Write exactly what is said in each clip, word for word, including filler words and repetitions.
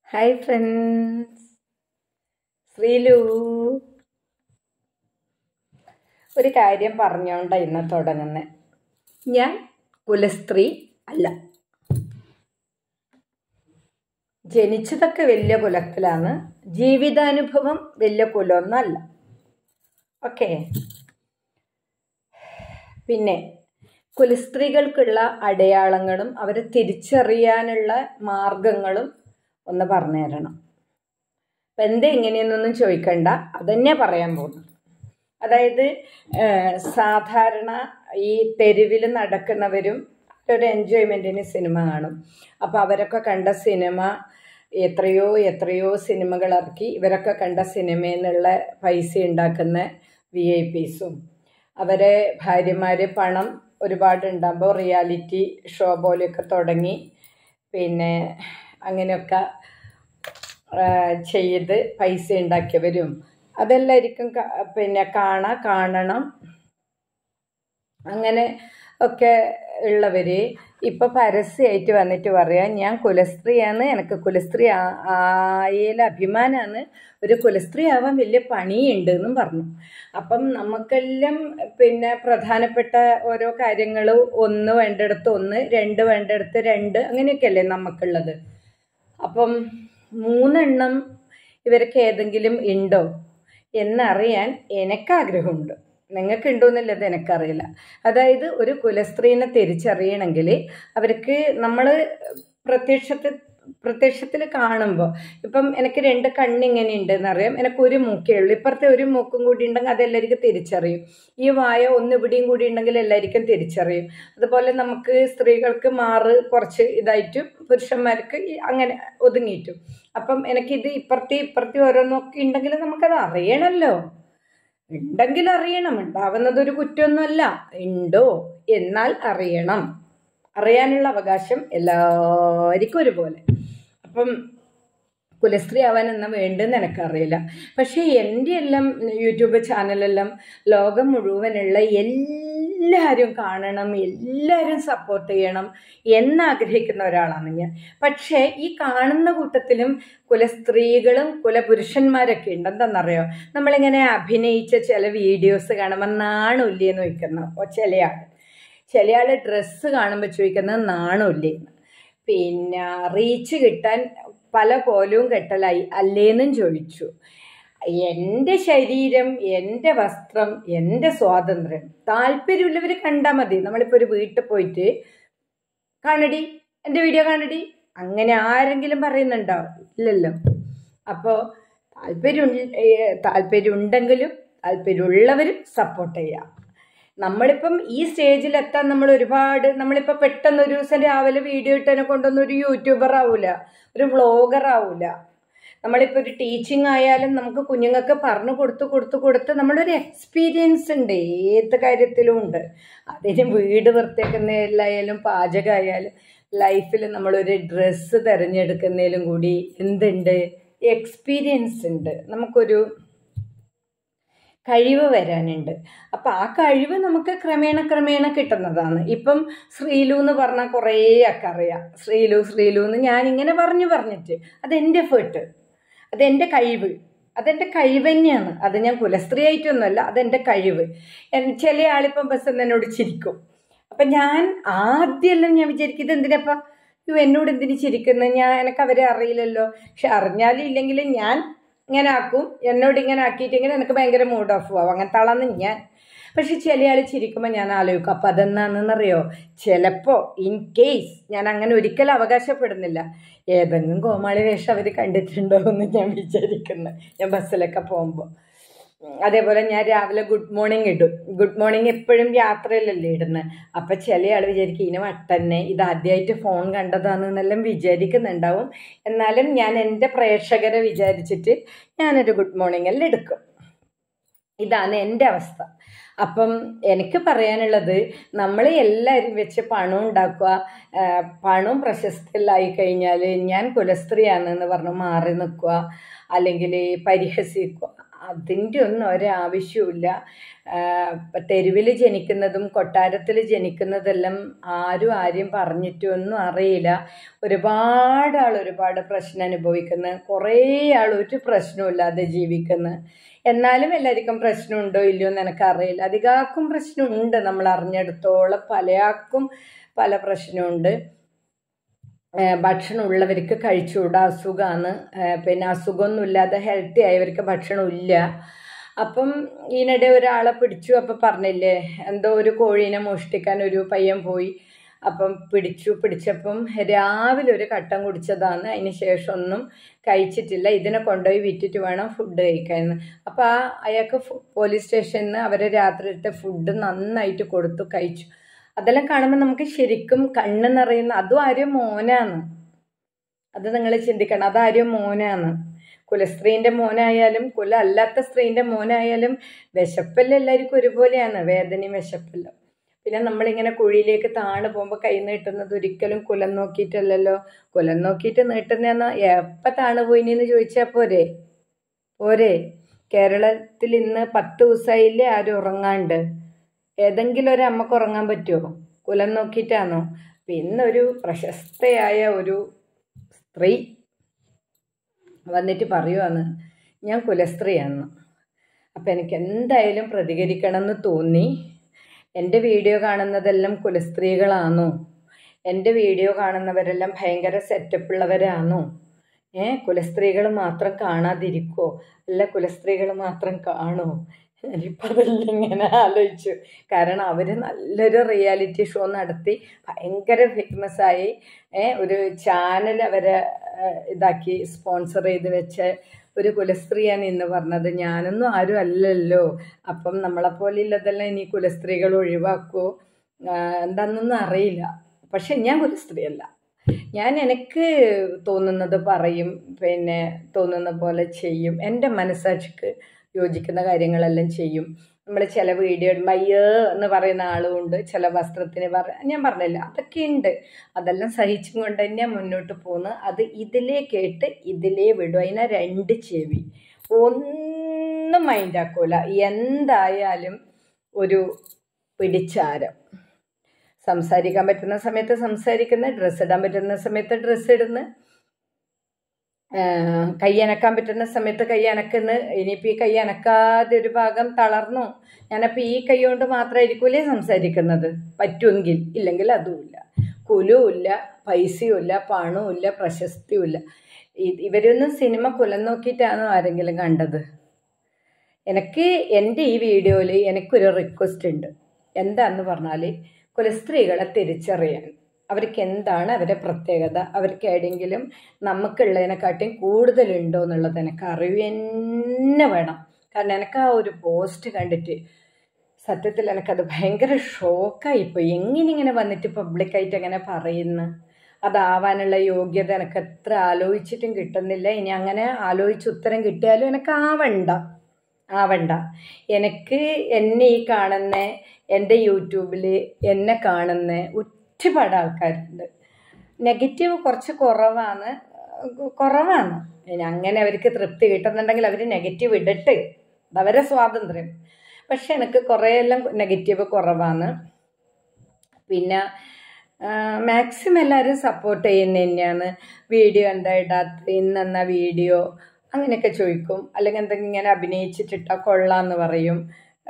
Hi friends, Sreelu ഒരു കാര്യം പറഞ്ഞോണ്ട ഇന്ന് തുടങ്ങുന്നത്. ഞാൻ കുലസ്ത്രീ അല്ല. ജനിച്ചതൊക്കെ വലിയ കുലത്തിലാണ്, ജീവിതാനുഭവം വലിയ കുലമൊന്നുമല്ല. ഓക്കെ. പിന്നെ കുലസ്ത്രീകൾക്കുള്ള അടയാളങ്ങളും അവരെ തിരിച്ചറിയാനുള്ള മാർഗങ്ങളും ഒന്ന് പറഞ്ഞു തരണം. അപ്പം എന്താ എങ്ങനെയെന്നൊന്നും ചോദിക്കണ്ട, അതന്നെ പറയാൻ പോകുന്നു. അതായത് സാധാരണ ഈ തെരുവിൽ നടക്കുന്നവരും ഒരു എൻജോയ്മെൻറ്റിന് സിനിമ കാണും. അപ്പോൾ അവരൊക്കെ കണ്ട സിനിമ എത്രയോ എത്രയോ സിനിമകൾ ഇറക്കി ഇവരൊക്കെ കണ്ട സിനിമയിൽ നിന്നുള്ള പൈസ ഉണ്ടാക്കുന്ന വി ഐ പീസും അവരെ ഭാര്യമാർ പണം ഒരുപാട് ഉണ്ടാകുമ്പോൾ റിയാലിറ്റി ഷോ പോലെയൊക്കെ തുടങ്ങി പിന്നെ അങ്ങനെയൊക്കെ ചെയ്ത് പൈസ ഉണ്ടാക്കിയവരും അതെല്ലാവർക്കും പിന്നെ കാണാ കാണണം അങ്ങനെ ഒക്കെ ഉള്ളവർ ഇപ്പോൾ പരസ്യമായിട്ട് വന്നിട്ട് പറയാം, ഞാൻ കുലസ്ത്രീയാണ്, എനിക്ക് കുലസ്ത്രീ ആയാൽ അഭിമാനമാണ്, ഒരു കുലസ്ത്രീ ആവാൻ വലിയ പണിയുണ്ട് എന്നും പറഞ്ഞു. അപ്പം നമുക്കെല്ലാം പിന്നെ പ്രധാനപ്പെട്ട ഓരോ കാര്യങ്ങൾ ഒന്ന് വേണ്ടിടത്ത് ഒന്ന്, രണ്ട് വേണ്ടിടത്ത് രണ്ട്, അങ്ങനെയൊക്കെയല്ലേ നമുക്കുള്ളത്. അപ്പം മൂന്നെണ്ണം ഇവർക്ക് ഏതെങ്കിലും ഉണ്ടോ എന്നറിയാൻ എനിക്കാഗ്രഹമുണ്ട്. നിങ്ങൾക്ക് ഉണ്ടോയെന്നുള്ളത് എനിക്കറിയില്ല. അതായത് ഒരു കുലസ്ത്രീനെ തിരിച്ചറിയണമെങ്കിൽ അവർക്ക് നമ്മൾ പ്രത്യക്ഷത്തിൽ പ്രത്യക്ഷത്തിൽ കാണുമ്പോൾ ഇപ്പം എനിക്ക് രണ്ട് കണ്ണിങ്ങനെ ഉണ്ടെന്നറിയാം, എനിക്ക് ഒരു മൂക്കേ ഉള്ളൂ, ഇപ്പുറത്തെ ഒരു മൂക്കും കൂടി ഉണ്ടെങ്കിൽ അതെല്ലാവർക്കും തിരിച്ചറിയും. ഈ വായ ഒന്ന് ഇവിടെയും കൂടി ഉണ്ടെങ്കിൽ എല്ലാവർക്കും തിരിച്ചറിയും. അതുപോലെ നമുക്ക് സ്ത്രീകൾക്ക് മാറ് കുറച്ച് ഇതായിട്ടും പുരുഷന്മാർക്ക് അങ്ങനെ ഒതുങ്ങിയിട്ടും. അപ്പം എനിക്കിത് ഇപ്പുറത്തെ ഇപ്പുറത്തെ ഓരോന്നൊക്കെ ഉണ്ടെങ്കിൽ നമുക്കത് അറിയണമല്ലോ. ഉണ്ടെങ്കിൽ അറിയണം, ഉണ്ടാവുന്നതൊരു കുറ്റമൊന്നുമല്ല. ഉണ്ടോ എന്നാൽ അറിയണം. അറിയാനുള്ള അവകാശം എല്ലാവർക്കും ഒരുപോലെ. അപ്പം കുലസ്ത്രീ ആവാൻ എന്നാ വേണ്ടെന്ന് എനിക്കറിയില്ല. പക്ഷേ എൻ്റെ എല്ലാം യൂട്യൂബ് ചാനലെല്ലാം ലോകം മുഴുവനുള്ള എല്ലാവരും കാണണം, എല്ലാവരും സപ്പോർട്ട് ചെയ്യണം എന്നാഗ്രഹിക്കുന്ന ഒരാളാണ് ഞാൻ. പക്ഷേ ഈ കാണുന്ന കൂട്ടത്തിലും കുലസ്ത്രീകളും കുലപുരുഷന്മാരൊക്കെ ഉണ്ട്. എന്താണെന്നറിയോ, നമ്മളിങ്ങനെ അഭിനയിച്ച ചില വീഡിയോസ് കാണുമ്പോൾ നാണമില്ലേന്ന് ചോദിക്കുന്നു ചില ആൾ. ചില ആൾ ഡ്രസ്സ് കാണുമ്പോൾ ചോദിക്കുന്നത് നാണമില്ലേന്ന്. പിന്നെ റീച്ച് കിട്ടാൻ പല കോലവും കെട്ടലായി അല്ലേന്നും ചോദിച്ചു. എൻ്റെ ശരീരം, എൻ്റെ വസ്ത്രം, എൻ്റെ സ്വാതന്ത്ര്യം, താല്പര്യമുള്ളവർ കണ്ടാൽ മതി. നമ്മളിപ്പോൾ ഒരു വീട്ടിൽ പോയിട്ട് കാണടി, എൻ്റെ വീഡിയോ കാണടി, അങ്ങനെ ആരെങ്കിലും പറയുന്നുണ്ടോ? ഇല്ലല്ലോ. അപ്പോൾ താല്പര്യം താല്പര്യം ഉണ്ടെങ്കിലും താല്പര്യമുള്ളവരും സപ്പോർട്ട് ചെയ്യാം. നമ്മളിപ്പം ഈ സ്റ്റേജിലെത്താൻ നമ്മൾ ഒരുപാട് നമ്മളിപ്പോൾ പെട്ടെന്ന് ഒരു ദിവസം രാവിലെ വീഡിയോ ഇട്ടതിനെ കൊണ്ടൊന്നും ഒരു യൂട്യൂബർ ആവില്ല, ഒരു വ്ളോഗർ ആവില്ല. നമ്മളിപ്പോൾ ഒരു ടീച്ചിങ് ആയാലും നമുക്ക് കുഞ്ഞുങ്ങൾക്ക് പറഞ്ഞു കൊടുത്ത് കൊടുത്ത് കൊടുത്ത് നമ്മളൊരു എക്സ്പീരിയൻസ് ഉണ്ട്, ഏത് കാര്യത്തിലും ഉണ്ട്. അതിന് വീട് വൃത്തിയാക്കുന്നതിലായാലും പാചകമായാലും ലൈഫിൽ നമ്മളൊരു ഡ്രസ്സ് തിരഞ്ഞെടുക്കുന്നതിലും കൂടി എന്തുണ്ട്, എക്സ്പീരിയൻസ് ഉണ്ട്, നമുക്കൊരു കഴിവ് വരാനുണ്ട്. അപ്പം ആ കഴിവ് നമുക്ക് ക്രമേണ ക്രമേണ കിട്ടുന്നതാണ്. ഇപ്പം ശ്രീലു എന്ന് പറഞ്ഞാൽ കുറേ ഒക്കെ അറിയാം. ശ്രീലു ശ്രീലു എന്ന് ഞാനിങ്ങനെ പറഞ്ഞു പറഞ്ഞിട്ട് അതെൻ്റെ എഫേർട്ട്, അതെൻ്റെ കഴിവ്, അതെൻ്റെ കഴിവ് തന്നെയാണ്. അത് ഞാൻ കുലസ്ത്രീ ആയിട്ടൊന്നുമല്ല, അതെൻ്റെ കഴിവ്. ചില ആളിപ്പം ബസ് എന്നോട് ചിരിക്കും. അപ്പം ഞാൻ ആദ്യമെല്ലാം ഞാൻ വിചാരിക്കും ഇത് എന്തിനപ്പം എന്നോട് എന്തിനു ചിരിക്കുന്നത്, ഞാൻ എനിക്ക് അവരെ അറിയില്ലല്ലോ. പക്ഷെ അറിഞ്ഞാലും ഇല്ലെങ്കിലും ഞാൻ ഇങ്ങനെ ആക്കും, എന്നോട് ഇങ്ങനെ ആക്കിയിട്ടെങ്കിൽ എനിക്ക് ഭയങ്കര മൂഡ് ഓഫ് ആവും. അങ്ങനത്തെ ആളാന്ന് ഞാൻ. പക്ഷെ ചില ആൾ ചിരിക്കുമ്പോൾ ഞാൻ ആലോചിക്കും, അപ്പം അതെന്നാണെന്നറിയോ, ചിലപ്പോൾ ഇൻ കേസ് ഞാൻ അങ്ങനെ ഒരിക്കലും അവകാശപ്പെടുന്നില്ല, ഏതെങ്കിലും കോമാളി വേഷം അവർ കണ്ടിട്ടുണ്ടോ എന്ന് ഞാൻ വിചാരിക്കുന്നു ഞാൻ ബസ്സിലൊക്കെ പോകുമ്പോൾ. അതേപോലെ ഞാൻ രാവിലെ ഗുഡ് മോർണിംഗ് ഇടും. ഗുഡ് മോർണിംഗ് എപ്പോഴും യാത്രയിലല്ലേ ഇടുന്നത്. അപ്പം ചില ആൾ വിചാരിക്കും ഇനി വട്ടന്നെ ഇത് ആദ്യമായിട്ട് ഫോൺ കണ്ടതാണെന്നെല്ലാം വിചാരിക്കുന്നുണ്ടാവും. എന്നാലും ഞാൻ എൻ്റെ പ്രേക്ഷകരെ വിചാരിച്ചിട്ട് ഞാനൊരു ഗുഡ് മോർണിംഗ് എല്ലാം എടുക്കും. ഇതാണ് എൻ്റെ അവസ്ഥ. അപ്പം എനിക്ക് പറയാനുള്ളത്, നമ്മൾ എല്ലാവരും വെച്ച് പണം ഉണ്ടാക്കുക, പണവും പ്രശസ്തിയിലായി കഴിഞ്ഞാൽ ഞാൻ കുലസ്ത്രീയാണെന്ന് പറഞ്ഞ് മാറി നിൽക്കുക, അല്ലെങ്കിൽ പരിഹസിക്കുക, അതിൻ്റെ ഒന്നും ഒരാവശ്യമില്ല. തെരുവിൽ ജനിക്കുന്നതും കൊട്ടാരത്തിൽ ജനിക്കുന്നതെല്ലാം ആരും ആരെയും പറഞ്ഞിട്ടൊന്നും അറിയില്ല. ഒരുപാട് ആൾ ഒരുപാട് പ്രശ്നം അനുഭവിക്കുന്നു, കുറേ ആൾ ഒരു പ്രശ്നമില്ലാതെ ജീവിക്കുന്നു. എന്നാലും എല്ലാവർക്കും പ്രശ്നമുണ്ടോ ഇല്ലയോ എന്ന് എനിക്കറിയില്ല. അധികാർക്കും പ്രശ്നമുണ്ട്, നമ്മൾ അറിഞ്ഞെടുത്തോളം പലയാൾക്കും പല പ്രശ്നമുണ്ട്. ഭക്ഷണം ഉള്ളവർക്ക് കഴിച്ചുകൂടാ, അസുഖമാണ്. പിന്നെ അസുഖമൊന്നുമില്ലാതെ ഹെൽത്തി ആയവർക്ക് ഭക്ഷണമില്ല. അപ്പം ഇതിനിടെ ഒരാളെ പിടിച്ചു. അപ്പം പറഞ്ഞില്ലേ, എന്തോ ഒരു കോഴീനെ മോഷ്ടിക്കാൻ ഒരു പയ്യൻ പോയി. അപ്പം പിടിച്ചു. പിടിച്ചപ്പം രാവിലെ ഒരു കട്ടൻ കുടിച്ചതാണ്, അതിന് ശേഷം ഒന്നും കഴിച്ചിട്ടില്ല. ഇതിനെ കൊണ്ടുപോയി വിറ്റിട്ട് വേണം ഫുഡ് കഴിക്കാൻ. അപ്പം ആ അയാൾക്ക് പോലീസ് സ്റ്റേഷനിൽ നിന്ന് അവരെ രാത്രിയിലത്തെ ഫുഡ് നന്നായിട്ട് കൊടുത്തു, കഴിച്ചു. അതെല്ലാം കാണുമ്പോൾ നമുക്ക് ശരിക്കും കണ്ണ് നിറയുന്ന. അതും ആരും മോനാണ്, അത് നിങ്ങൾ ചിന്തിക്കണം. അതാരും മോനാണ്. കുലസ്ത്രീൻ്റെ മോനായാലും കുല അല്ലാത്ത സ്ത്രീൻ്റെ മോനായാലും വിശപ്പെല്ലാം എല്ലാവർക്കും ഒരുപോലെയാണ്, വേദനയും വിശപ്പെല്ലാം. പിന്നെ നമ്മളിങ്ങനെ കുഴിയിലേക്ക് താണു പോകുമ്പോൾ കൈ നീട്ടുന്നത് ഒരിക്കലും കുലം നോക്കിയിട്ടല്ലല്ലോ. കുലം നോക്കിയിട്ട് നീട്ടുന്നതെന്ന് എപ്പോൾ താണു പോയിന്ന് ചോദിച്ചാൽ പോരെ പോരെ കേരളത്തിൽ ഇന്ന് പത്ത് ദിവസമായില്ലേ ആരും ഉറങ്ങാണ്ട്. ഏതെങ്കിലും ഒരു അമ്മക്ക് ഉറങ്ങാൻ പറ്റുമോ? കുലം നോക്കിയിട്ടാണോ? പിന്നൊരു പ്രശസ്തയായ ഒരു സ്ത്രീ വന്നിട്ട് പറയുവാണ് ഞാൻ കുലസ്ത്രീയാണ്. അപ്പം എനിക്ക് എന്തായാലും പ്രതികരിക്കണം എന്ന് തോന്നി. എൻ്റെ വീഡിയോ കാണുന്നതെല്ലാം കുലസ്ത്രീകളാണോ? എൻ്റെ വീഡിയോ കാണുന്നവരെല്ലാം ഭയങ്കര സെറ്റപ്പുള്ളവരാണോ? ഏ കുലസ്ത്രീകൾ മാത്രം കാണാതിരിക്കുമോ? അല്ല കുലസ്ത്രീകൾ മാത്രം കാണുമോ? ഞാനിപ്പോൾ അതെല്ലാം ഇങ്ങനെ ആലോചിച്ചു. കാരണം അവർ നല്ലൊരു റിയാലിറ്റി ഷോ നടത്തി ഭയങ്കര ഫേമസായി. ഒരു ചാനൽ അവരെ ഇതാക്കി സ്പോൺസർ ചെയ്ത് വെച്ച ഒരു കുലസ്ത്രീയാണ് ഇന്ന് പറഞ്ഞത്. ഞാനൊന്നും ആരും അല്ലല്ലോ. അപ്പം നമ്മളെപ്പോലെ ഇല്ലതെല്ലാം ഇനി കുലസ്ത്രീകൾ ഒഴിവാക്കുമോ എന്താണെന്നൊന്നും അറിയില്ല. പക്ഷെ ഞാൻ കുലസ്ത്രീയല്ല. ഞാൻ എനിക്ക് തോന്നുന്നത് പറയും, പിന്നെ തോന്നുന്ന പോലെ ചെയ്യും. എൻ്റെ മനസ്സാക്ഷിക്ക് യോജിക്കുന്ന കാര്യങ്ങളെല്ലാം ചെയ്യും. നമ്മൾ ചില വീഡിയോ മയ്യേ എന്ന് പറയുന്ന ആളുമുണ്ട്, ചില വസ്ത്രത്തിന് പറ ഞാൻ പറഞ്ഞില്ല, അതൊക്കെ ഉണ്ട്. അതെല്ലാം സഹിച്ചും കൊണ്ട് തന്നെ മുന്നോട്ട് പോകുന്നു. അത് ഇതിലേ കേട്ട് ഇതിലേ വിടും. അതിനെ രണ്ട് ചെവി ഒന്നും മൈൻഡാക്കൂല. എന്തായാലും ഒരു പിടിച്ചാരം. സംസാരിക്കാൻ പറ്റുന്ന സമയത്ത് സംസാരിക്കുന്ന, ഡ്രസ്സ് ഇടാൻ പറ്റുന്ന സമയത്ത് ഡ്രസ്സ് ഇടുന്നു, കൈ അനക്കാൻ പറ്റുന്ന സമയത്ത് കൈ അനക്കുന്നു. ഇനിയിപ്പോൾ ഈ കൈ അനക്കാതെ ഒരു ഭാഗം തളർന്നു, ഞാനപ്പോൾ ഈ കൈ കൊണ്ട് മാത്രമായിരിക്കൂലേ സംസാരിക്കുന്നത്, പറ്റുമെങ്കിൽ. ഇല്ലെങ്കിൽ അതുമില്ല, കുലുമില്ല, പൈസയുമില്ല, പണവുമില്ല, പ്രശസ്തിയുമില്ല. ഇവരൊന്നും സിനിമ കുലം നോക്കിയിട്ടാണോ ആരെങ്കിലും കണ്ടത്? എനിക്ക് എൻ്റെ ഈ വീഡിയോയിൽ എനിക്കൊരു റിക്വസ്റ്റ് ഉണ്ട്. എന്താണെന്ന് പറഞ്ഞാൽ കുലസ്ത്രീകളെ തിരിച്ചറിയാൻ, അവർക്ക് എന്താണ് അവരുടെ പ്രത്യേകത, അവർക്ക് ഏതെങ്കിലും നമുക്കുള്ളതിനെക്കാട്ടിയും കൂടുതലുണ്ടോ എന്നുള്ളത് എനിക്ക് അറിവ് തന്നെ വേണം. കാരണം എനിക്ക് ആ ഒരു പോസ്റ്റ് കണ്ടിട്ട് സത്യത്തിൽ എനിക്കത് ഭയങ്കര ഷോക്കായിപ്പോയി. എങ്ങനെ ഇങ്ങനെ വന്നിട്ട് പബ്ലിക്കായിട്ട് അങ്ങനെ പറയുന്നു? അതാവാനുള്ള യോഗ്യത എനിക്ക് എത്ര ആലോചിച്ചിട്ടും കിട്ടുന്നില്ല. ഇനി അങ്ങനെ ആലോചിച്ച് ഉത്തരം കിട്ടിയാലും എനിക്ക് ആവണ്ട ആവണ്ട എനിക്ക് എന്നെ ഈ കാണുന്ന, എൻ്റെ യൂട്യൂബിൽ എന്നെ കാണുന്ന ഒരുപാട് ആൾക്കാരുണ്ട്. നെഗറ്റീവ് കുറച്ച് കുറവാണ് കുറവാണ് ഇനി അങ്ങനെ അവർക്ക് തൃപ്തി കിട്ടുന്നുണ്ടെങ്കിൽ അവർ നെഗറ്റീവ് ഇടട്ട്, അതവരെ സ്വാതന്ത്ര്യം. പക്ഷെ എനിക്ക് കുറേയെല്ലാം നെഗറ്റീവ് കുറവാണ്. പിന്നെ മാക്സിമം എല്ലാവരും സപ്പോർട്ട് ചെയ്യുന്നത് തന്നെയാണ്. വീഡിയോ എന്താ ഇടാത്ത, ഇന്നെന്ന വീഡിയോ അങ്ങനെയൊക്കെ ചോദിക്കും. അല്ലെങ്കിൽ എന്തെങ്കിലും ഇങ്ങനെ അഭിനയിച്ചിട്ടിട്ടാൽ കൊള്ളാമെന്ന് പറയും.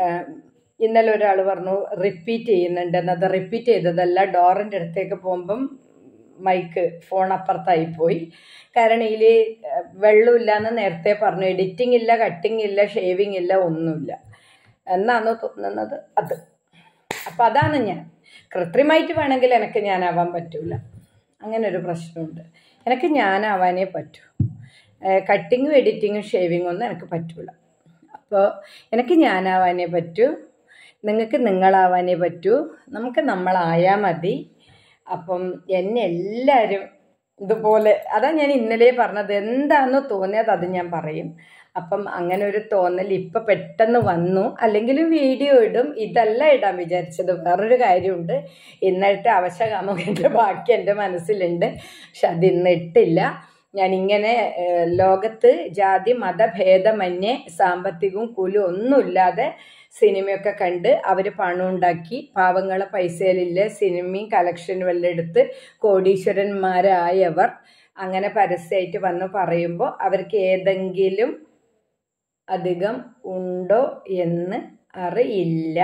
ഇന്നലെ ഒരാൾ പറഞ്ഞു റിപ്പീറ്റ് ചെയ്യുന്നുണ്ടെന്ന്. അത് റിപ്പീറ്റ് ചെയ്തതല്ല, ഡോറിൻ്റെ അടുത്തേക്ക് പോകുമ്പം മൈക്ക് ഫോൺ അപ്പുറത്തായിപ്പോയി. കാരണം ഇതിൽ വെള്ളമില്ല എന്ന് നേരത്തെ പറഞ്ഞു. എഡിറ്റിംഗ് ഇല്ല, കട്ടിങ് ഇല്ല, ഷേവിങ് ഇല്ല, ഒന്നുമില്ല എന്നാണോ തോന്നുന്നത് അത്. അപ്പം അതാണ് ഞാൻ. കൃത്രിമമായിട്ട് വേണമെങ്കിൽ എനിക്ക് ഞാനാവാൻ പറ്റില്ല, അങ്ങനെ ഒരു പ്രശ്നമുണ്ട്. എനിക്ക് ഞാനാവാനേ പറ്റൂ. കട്ടിങ്ങും എഡിറ്റിങ്ങും ഷേവിങ്ങും ഒന്നും എനിക്ക് പറ്റില്ല. അപ്പോൾ എനിക്ക് ഞാനാവാനേ പറ്റൂ, നിങ്ങൾക്ക് നിങ്ങളാവാനേ പറ്റൂ, നമുക്ക് നമ്മളായാൽ മതി. അപ്പം എന്നെ എല്ലാവരും ഇതുപോലെ, അതാ ഞാൻ ഇന്നലെ പറഞ്ഞത്, എന്താണെന്ന് തോന്നിയത് അത് ഞാൻ പറയും. അപ്പം അങ്ങനെ ഒരു തോന്നൽ ഇപ്പം പെട്ടെന്ന് വന്നു. അല്ലെങ്കിലും വീഡിയോ ഇടും, ഇതല്ല ഇടാൻ വിചാരിച്ചത്. വേറൊരു കാര്യമുണ്ട്, ഇന്നത്തെ അവശകാമുകൻ്റെ ബാക്കി എൻ്റെ മനസ്സിലുണ്ട്, പക്ഷെ അതിന്ന് ഇട്ടില്ല. ഞാനിങ്ങനെ ലോകത്ത് ജാതി മതഭേദമന്യേ സാമ്പത്തികവും കൂലും ഒന്നുമില്ലാതെ സിനിമയൊക്കെ കണ്ട് അവർ പണം ഉണ്ടാക്കി പാവങ്ങളെ പൈസയിലില്ല സിനിമയും കളക്ഷനും എല്ലാം എടുത്ത് കോടീശ്വരന്മാരായവർ അങ്ങനെ പരസ്യമായിട്ട് വന്ന് പറയുമ്പോൾ അവർക്ക് ഏതെങ്കിലും അധികം ഉണ്ടോ എന്ന് അറിയില്ല.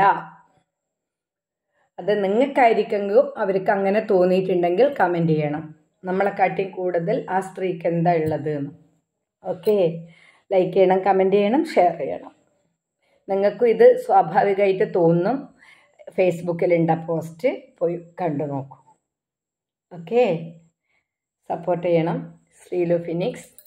അത് നിങ്ങൾക്കായിരിക്കെങ്കിലും അവർക്ക് അങ്ങനെ തോന്നിയിട്ടുണ്ടെങ്കിൽ കമൻറ്റ് ചെയ്യണം. നമ്മളെക്കാട്ടിയും കൂടുതൽ ആ സ്ത്രീക്ക് എന്താ ഉള്ളത് എന്ന്. ഓക്കെ, ലൈക്ക് ചെയ്യണം, കമൻറ്റ് ചെയ്യണം, ഷെയർ ചെയ്യണം. നിങ്ങൾക്കും ഇത് സ്വാഭാവികമായിട്ട് തോന്നും. ഫേസ്ബുക്കിലുണ്ട പോസ്റ്റ് പോയി കണ്ടു നോക്കൂ. ഓക്കെ, സപ്പോർട്ട് ചെയ്യണം. ശ്രീലു ഫിനിക്സ്.